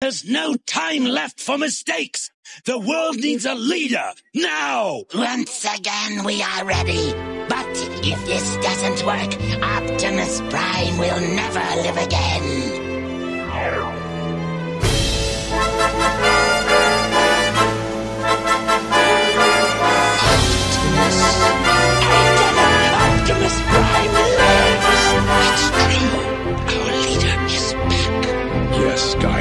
There's no time left for mistakes. The world needs a leader, now! Once again, we are ready. But if this doesn't work, Optimus Prime will never live again. Optimus Prime lives! It's true. Our leader is back. Yes, guys.